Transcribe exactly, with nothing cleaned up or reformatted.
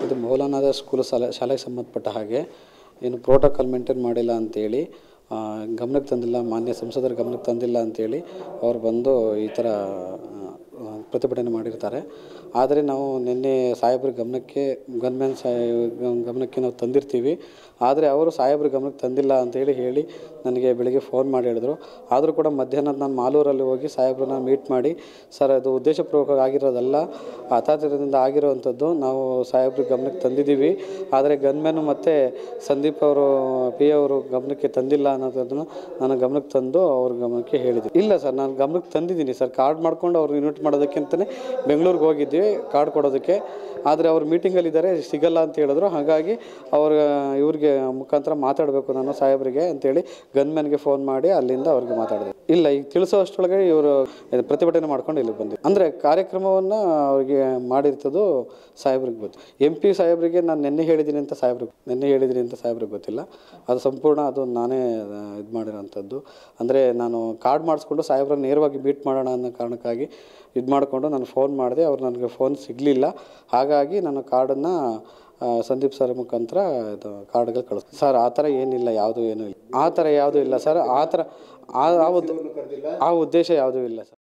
ಇದು ಮೌಲಾನಾದ ಸ್ಕೂಲ್ ಶಾಲೆ ಶಾಲೆಗೆ ಸಂಬಂಧಪಟ್ಟ ಹಾಗೆ ಏನು ಪ್ರೋಟೋಕಾಲ್ ಮೇಂಟೈನ್ ಮಾಡಿಲ್ಲ ಅಂತೇಳಿ ಗಮನಕ್ಕೆ ತಂದಿಲ್ಲ, ಮಾನ್ಯ ಸಂಸದರ ಗಮನಕ್ಕೆ ತಂದಿಲ್ಲ ಅಂತೇಳಿ ಅವ್ರು ಬಂದು ಈ ಥರ ಪ್ರತಿಭಟನೆ ಮಾಡಿರ್ತಾರೆ. ಆದರೆ ನಾವು ನಿನ್ನೆ ಸಾಹೇಬ್ರ ಗಮನಕ್ಕೆ ಗನ್ಮ್ಯಾನ್ ಸಾಹೇಬ್ ಗಮನಕ್ಕೆ ನಾವು ತಂದಿರ್ತೀವಿ. ಆದರೆ ಅವರು ಸಾಹೇಬ್ರ ಗಮನಕ್ಕೆ ತಂದಿಲ್ಲ ಅಂತೇಳಿ ಹೇಳಿ ನನಗೆ ಬೆಳಿಗ್ಗೆ ಫೋನ್ ಮಾಡಿ ಹೇಳಿದ್ರು. ಆದರೂ ಕೂಡ ಮಧ್ಯಾಹ್ನ ನಾನು ಮಾಲೂರಲ್ಲಿ ಹೋಗಿ ಸಾಹೇಬ್ರನ್ನ ಮೀಟ್ ಮಾಡಿ, ಸರ್ ಅದು ಉದ್ದೇಶಪೂರ್ವಕ ಆಗಿರೋದಲ್ಲ, ಹತಾಶದಿಂದ ಆಗಿರೋವಂಥದ್ದು, ನಾವು ಸಾಹೇಬ್ರ ಗಮನಕ್ಕೆ ತಂದಿದ್ದೀವಿ. ಆದರೆ ಗನ್ಮ್ಯಾನು ಮತ್ತು ಸಂದೀಪ್ ಅವರು ಪಿ ಅವರು ಗಮನಕ್ಕೆ ತಂದಿಲ್ಲ ಅನ್ನೋದನ್ನು ನಾನು ಗಮನಕ್ಕೆ ತಂದು ಅವ್ರ ಗಮನಕ್ಕೆ ಹೇಳಿದ್ದೆ. ಇಲ್ಲ ಸರ್, ನಾನು ಗಮನಕ್ಕೆ ತಂದಿದ್ದೀನಿ ಸರ್. ಕಾರ್ಡ್ ಮಾಡ್ಕೊಂಡು ಅವ್ರು ಇನ್ವೈಟ್ ಮಾಡೋದಕ್ಕೆ ಅಂತಲೇ ಬೆಂಗಳೂರಿಗೆ ಹೋಗಿದ್ವಿ ಕಾರ್ಡ್ ಕೊಡೋದಕ್ಕೆ. ಆದರೆ ಅವ್ರು ಮೀಟಿಂಗಲ್ಲಿದ್ದಾರೆ, ಸಿಗಲ್ಲ ಅಂತ ಹೇಳಿದ್ರು. ಹಾಗಾಗಿ ಅವ್ರ ಇವ್ರಿಗೆ ಮುಖಾಂತರ ಮಾತಾಡಬೇಕು ನಾನು ಸಾಹೇಬ್ರಿಗೆ ಅಂತೇಳಿ ಗನ್ಮ್ಯಾನ್ಗೆ ಫೋನ್ ಮಾಡಿ ಅಲ್ಲಿಂದ ಅವ್ರಿಗೆ ಮಾತಾಡಿದೆ. ಇಲ್ಲ, ಈಗ ತಿಳಿಸೋ ಅಷ್ಟರೊಳಗೆ ಇವರು ಪ್ರತಿಭಟನೆ ಮಾಡ್ಕೊಂಡು ಇಲ್ಲಿ ಬಂದಿದ್ದು. ಅಂದರೆ ಕಾರ್ಯಕ್ರಮವನ್ನು ಅವ್ರಿಗೆ ಮಾಡಿರ್ತದ್ದು ಸಾಹೇಬ್ರಿಗೆ ಗೊತ್ತು. ಎಂ ಪಿ ಸಾಹೇಬ್ರಿಗೆ ನಾನು ನಿನ್ನೆ ಹೇಳಿದ್ದೀನಿ ಅಂತ ಸಾಹೇಬ್ರಿಗೆ ನಿನ್ನೆ ಹೇಳಿದ್ದೀನಿ ಅಂತ ಸಾಹೇಬ್ರಿಗೆ ಗೊತ್ತಿಲ್ಲ. ಅದು ಸಂಪೂರ್ಣ ಅದು ನಾನೇ ಇದು ಮಾಡಿರೋಂಥದ್ದು. ಅಂದರೆ ನಾನು ಕಾರ್ಡ್ ಮಾಡಿಸ್ಕೊಂಡು ಸಾಹೇಬ್ರನ್ನ ನೇರವಾಗಿ ಮೀಟ್ ಮಾಡೋಣ ಅನ್ನೋ ಕಾರಣಕ್ಕಾಗಿ ಇದು ಮಾಡಿಕೊಂಡು ನಾನು ಫೋನ್ ಮಾಡಿದೆ. ಅವ್ರು ನನಗೆ ಫೋನ್ ಸಿಗಲಿಲ್ಲ. ಹಾಗಾಗಿ ನಾನು ಕಾರ್ಡನ್ನು ಸಂದೀಪ್ ಸರ್ ಮುಖಾಂತರ ಇದು ಕಾರ್ಡ್ಗಳು ಕಳಿಸ್ತೀನಿ ಸರ್. ಆ ಥರ ಏನಿಲ್ಲ, ಯಾವುದೂ ಏನೂ ಇಲ್ಲ, ಆ ಥರ ಯಾವುದೂ ಇಲ್ಲ ಸರ್. ಆ ಥರ ಆ ಆ ಉದ್ದೇಶ ಯಾವುದೂ ಇಲ್ಲ ಸರ್.